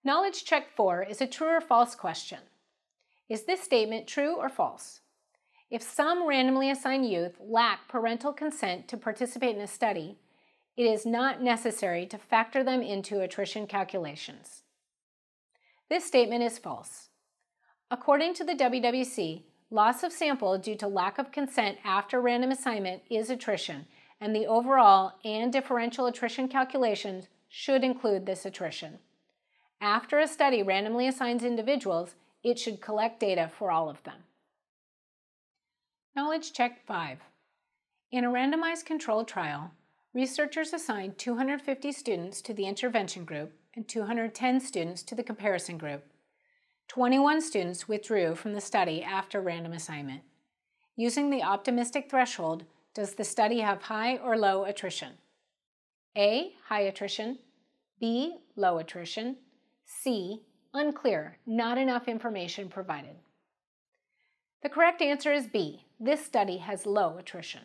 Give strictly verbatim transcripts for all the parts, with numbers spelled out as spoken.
Knowledge check four is a true or false question. Is this statement true or false? If some randomly assigned youth lack parental consent to participate in a study, it is not necessary to factor them into attrition calculations. This statement is false. According to the W W C, loss of sample due to lack of consent after random assignment is attrition, and the overall and differential attrition calculations should include this attrition. After a study randomly assigns individuals, it should collect data for all of them. Knowledge check five. In a randomized controlled trial, researchers assigned two hundred fifty students to the intervention group and two hundred ten students to the comparison group. twenty-one students withdrew from the study after random assignment. Using the optimistic threshold, does the study have high or low attrition? A. High attrition. B. Low attrition. C. Unclear, not enough information provided. The correct answer is B. This study has low attrition.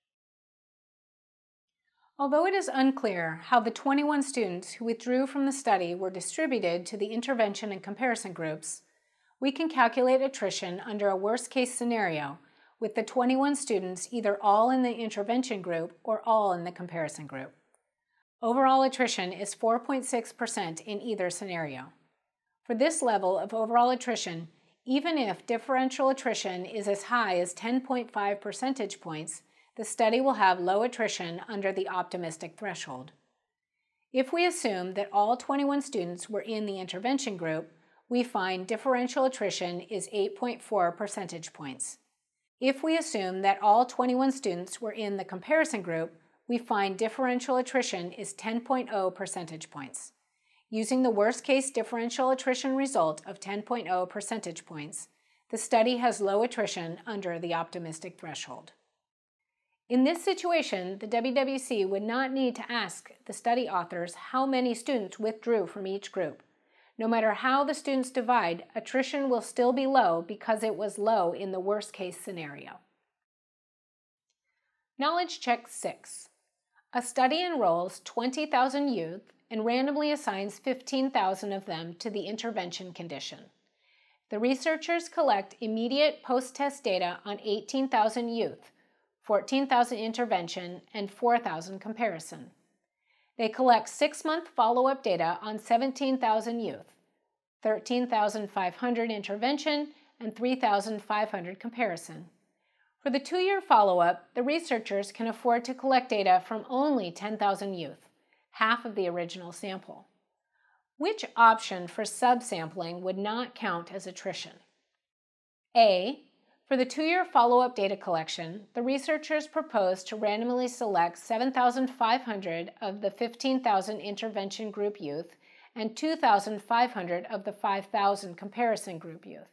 Although it is unclear how the twenty-one students who withdrew from the study were distributed to the intervention and comparison groups, we can calculate attrition under a worst-case scenario with the twenty-one students either all in the intervention group or all in the comparison group. Overall attrition is four point six percent in either scenario. For this level of overall attrition, even if differential attrition is as high as ten point five percentage points, the study will have low attrition under the optimistic threshold. If we assume that all twenty-one students were in the intervention group, we find differential attrition is eight point four percentage points. If we assume that all twenty-one students were in the comparison group, we find differential attrition is ten point zero percentage points. Using the worst-case differential attrition result of ten point zero percentage points, the study has low attrition under the optimistic threshold. In this situation, the W W C would not need to ask the study authors how many students withdrew from each group. No matter how the students divide, attrition will still be low because it was low in the worst-case scenario. Knowledge check six. A study enrolls twenty thousand youth and randomly assigns fifteen thousand of them to the intervention condition. The researchers collect immediate post-test data on eighteen thousand youth, fourteen thousand intervention, and four thousand comparison. They collect six-month follow-up data on seventeen thousand youth, thirteen thousand five hundred intervention, and three thousand five hundred comparison. For the two-year follow-up, the researchers can afford to collect data from only ten thousand youth, half of the original sample. Which option for subsampling would not count as attrition? A. For the two-year follow-up data collection, the researchers propose to randomly select seven thousand five hundred of the fifteen thousand intervention group youth and two thousand five hundred of the five thousand comparison group youth.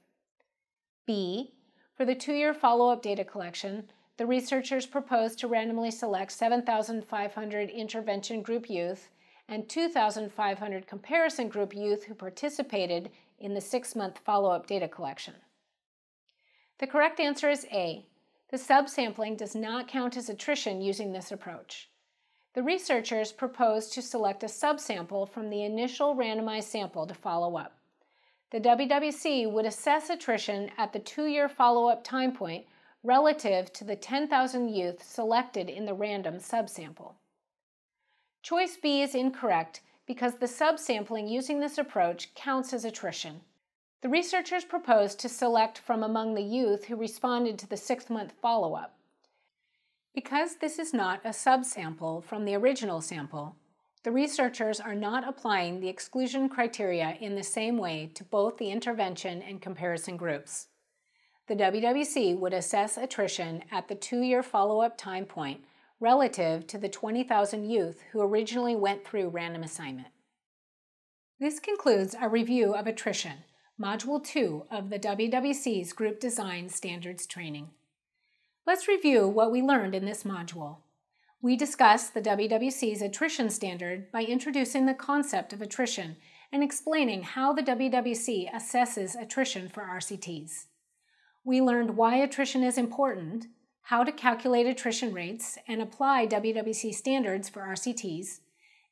B. For the two-year follow-up data collection, the researchers propose to randomly select seven thousand five hundred intervention group youth and two thousand five hundred comparison group youth who participated in the six-month follow-up data collection. The correct answer is A. The subsampling does not count as attrition using this approach. The researchers propose to select a subsample from the initial randomized sample to follow up. The W W C would assess attrition at the two-year follow-up time point relative to the ten thousand youth selected in the random subsample. Choice B is incorrect because the subsampling using this approach counts as attrition. The researchers proposed to select from among the youth who responded to the six-month follow-up. Because this is not a subsample from the original sample, the researchers are not applying the exclusion criteria in the same way to both the intervention and comparison groups. The W W C would assess attrition at the two-year follow-up time point relative to the twenty thousand youth who originally went through random assignment. This concludes our review of attrition, Module two of the W W C's Group Design Standards Training. Let's review what we learned in this module. We discussed the W W C's attrition standard by introducing the concept of attrition and explaining how the W W C assesses attrition for R C Ts. We learned why attrition is important, how to calculate attrition rates and apply W W C standards for R C Ts,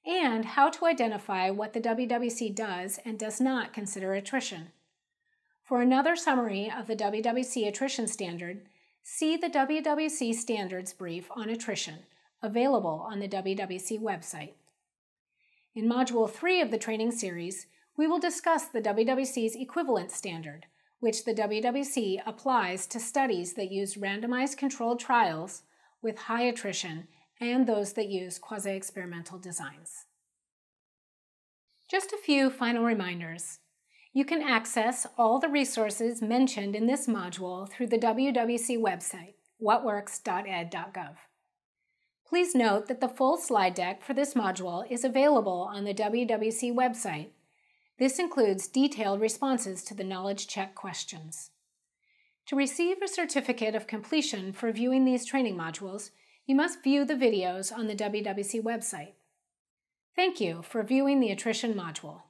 and how to identify what the W W C does and does not consider attrition. For another summary of the W W C attrition standard, see the W W C standards brief on attrition, available on the W W C website. In Module three of the training series, we will discuss the W W C's equivalence standard, which the W W C applies to studies that use randomized controlled trials with high attrition and those that use quasi-experimental designs. Just a few final reminders. You can access all the resources mentioned in this module through the W W C website, what works dot ed dot gov. Please note that the full slide deck for this module is available on the W W C website. This includes detailed responses to the knowledge check questions. To receive a certificate of completion for viewing these training modules, you must view the videos on the W W C website. Thank you for viewing the attrition module.